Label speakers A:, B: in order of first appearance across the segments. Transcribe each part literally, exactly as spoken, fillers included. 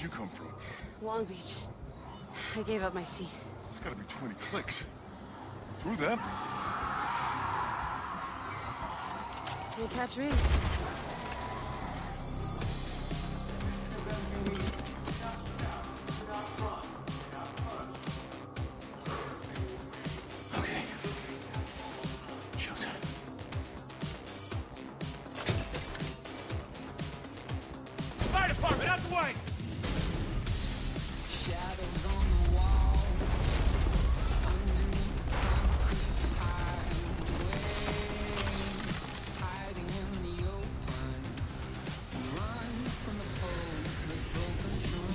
A: you come from?
B: Long Beach. I gave up my seat.
A: It's gotta be twenty clicks. Through them?
B: Can't catch me.
C: Okay. Showtime.
D: Fire department, out the way!
E: Shadows on the wall, underneath concrete highways, hiding in the open, run from the hopeless broken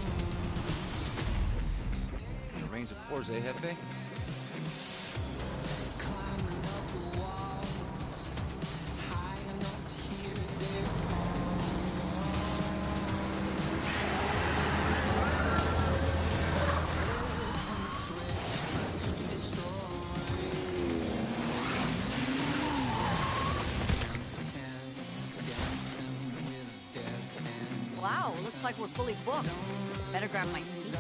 E: shoes.
C: The rains of Forza, eh, Jefe?
E: Climbing up the walls, high enough to hear their
F: Wow, looks like we're fully booked. Better grab my seat.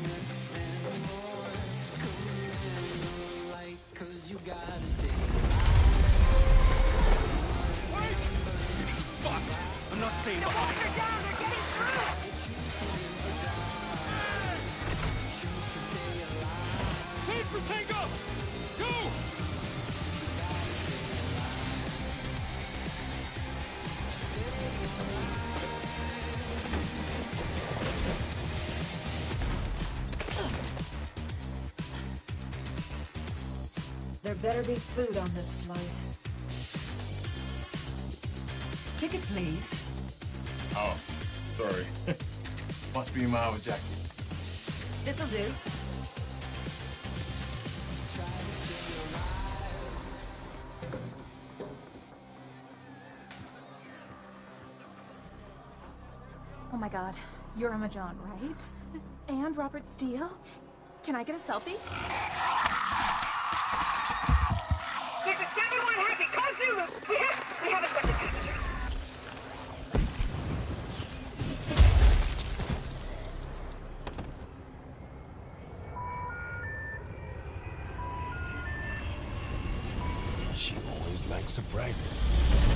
E: Cause you gotta stay.
D: Wait! This shit is fucked! I'm not staying
F: They're
D: behind.
F: walking down, they're getting through!
D: Wait for Tango! Go!
G: There better be food on this flight. Ticket, please.
A: Oh, sorry. Must be mine with Jackie.
G: This'll do.
H: Oh my god, you're Emma John, right? And Robert Steele? Can I get a selfie?
F: There's a seven one heavy, call Zulu! We have, we haven't got the passenger.
C: She always likes surprises.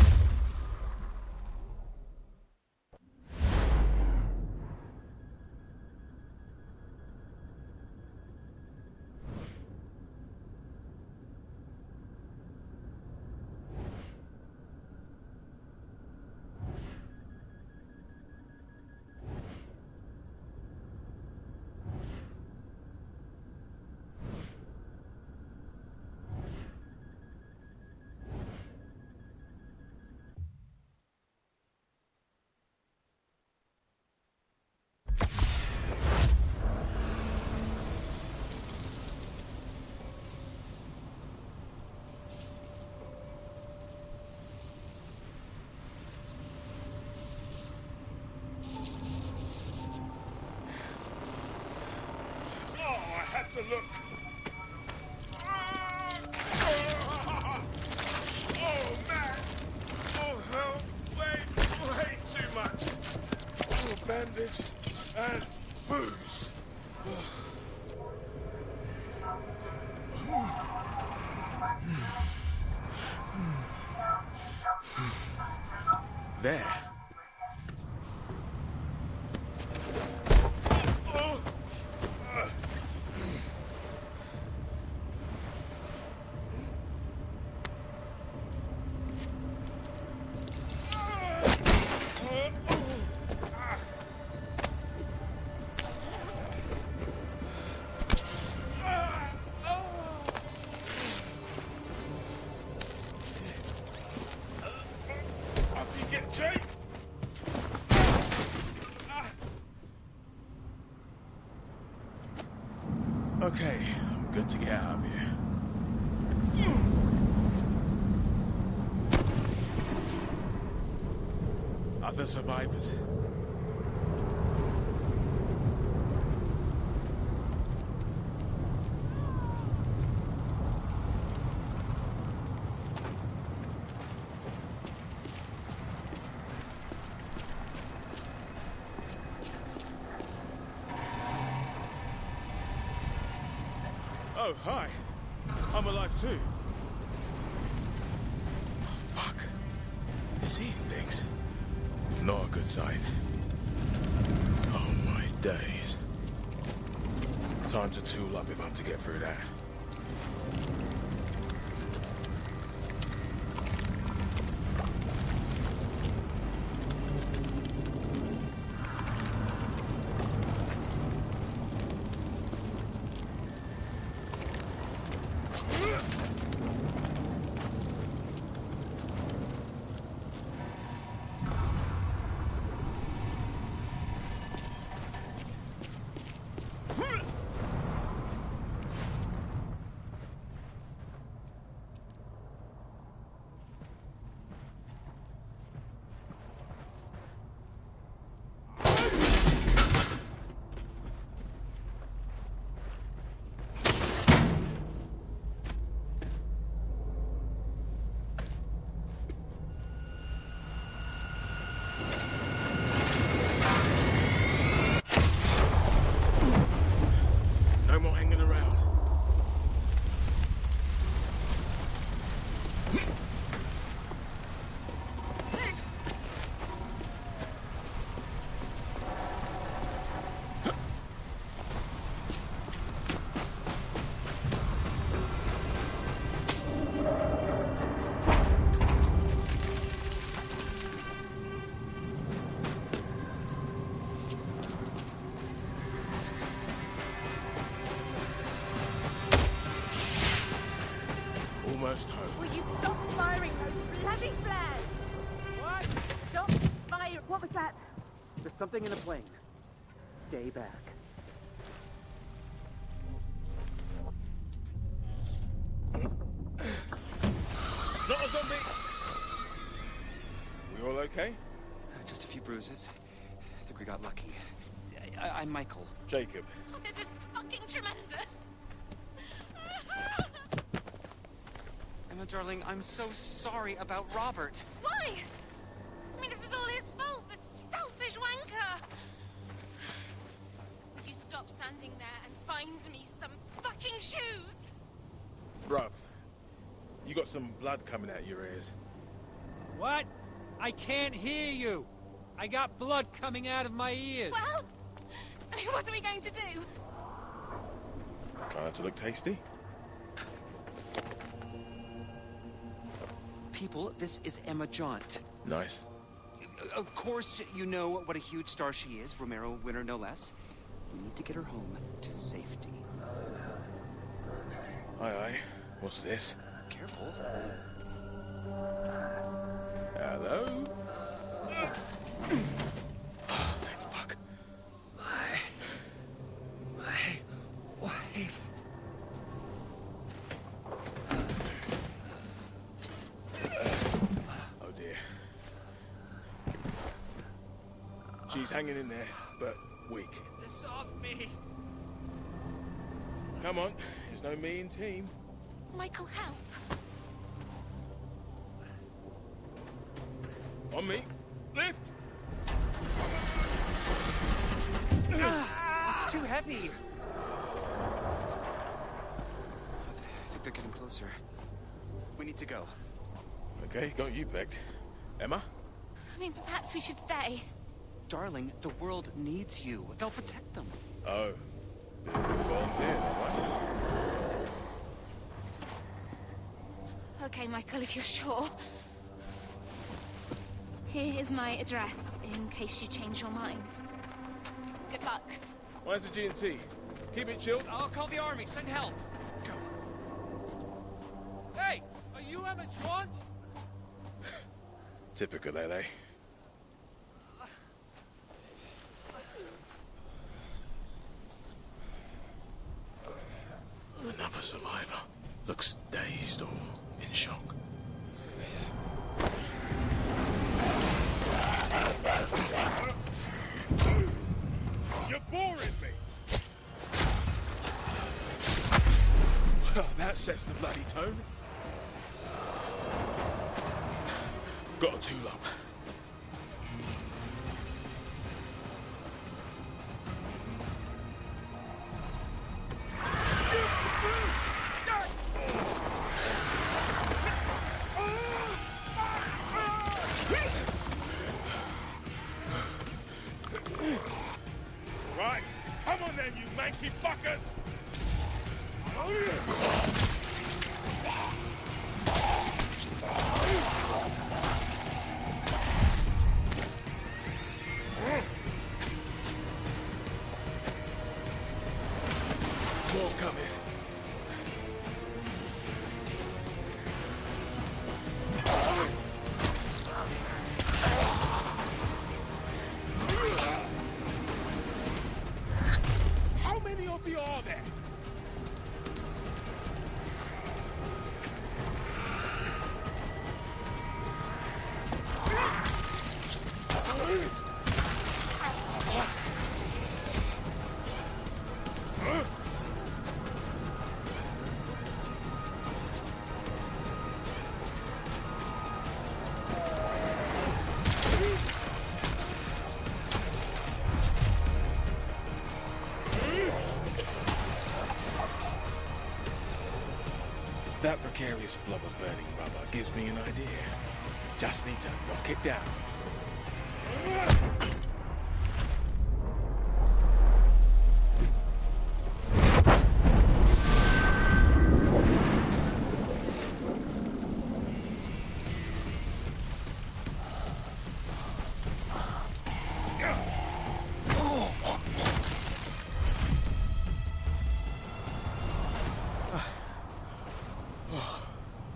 D: To look. Oh man! Oh hell! Way, way too much. Oh, bandage and booze. There. Okay, I'm good to get out of here. Other survivors?
A: Oh, hi. I'm alive too. Fuck. Seeing things. Not a good sign. Oh my days. Time to tool up if I'm to get through that. No more hanging around. Almost home.
H: Will you stop firing those bloody flares? What? Stop fire. What was that?
I: There's something in the plane. Stay back.
A: Not a zombie! We all okay?
D: Uh, just a few bruises. I think we got lucky. I, I, I'm Michael.
A: Jacob.
B: Oh, this is fucking tremendous.
D: Emma, darling, I'm so sorry about Robert.
B: Why? I mean, this is all his fault, the selfish wanker. Will you stop standing there and find me some fucking shoes?
A: Bruv, you got some blood coming out your ears.
J: What? I can't hear you. I got blood coming out of my ears.
B: Well, I mean, what are we going to do?
A: Try not to look tasty.
D: People, this is Emma Jaunt.
A: Nice.
D: Of course, you know what a huge star she is, Romero winner no less. We need to get her home to safety.
A: Aye, aye. What's this?
D: Careful.
A: Hello? Oh, thank fuck.
D: My... my wife...
A: Oh dear. She's hanging in there, but weak.
J: Get this off me.
A: Come on, there's no me in team.
B: Michael, help.
A: On me. Lift!
D: It's too heavy. I think they're getting closer. We need to go.
A: Okay, got you pegged. Emma?
B: I mean, perhaps we should stay.
D: Darling, the world needs you. They'll protect them.
A: Oh. Volunteer, all
B: Okay, Michael, if you're sure. Here is my address, in case you change your mind. Good luck.
A: right. Where's the G and T? Keep it chilled.
D: I'll call the army. Send help. Go.
J: Hey, are you Emma Jaunt?
A: Typical L A. Another survivor. Looks dazed or in shock. You're boring me! Well, that sets the bloody tone. Got a tool up. That precarious blob of burning rubber gives me an idea. Just need to knock it down.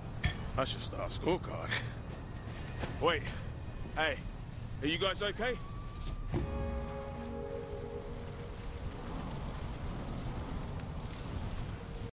A: I should start a scorecard. Wait, hey, are you guys okay?